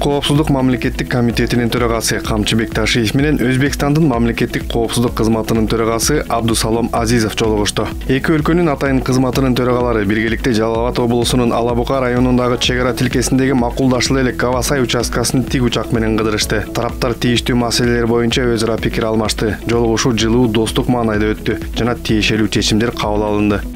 коопсуздук мамлекеттик комитетинин төрагасы Камчыбек Ташиев менен Өзбекстандын мамлекеттик коопсуздук кызматынын төрагасы Абдусалом Азизов жолугушту. Эки өлкөнүн атайын кызматынын төрагалары биргеликте Жалал Абад облусунун Алабука районундагы чек ара тилкесиндеги макулдашлуу эле Кавасай участкасын тик учак менен кыдырышты. Тараптар тийиштүү маселелер боюнча өз ара пикир алмашты. Жолугушуу жылуу достук маанайда өттү жана тиешелүү чечимдер кабыл алынды.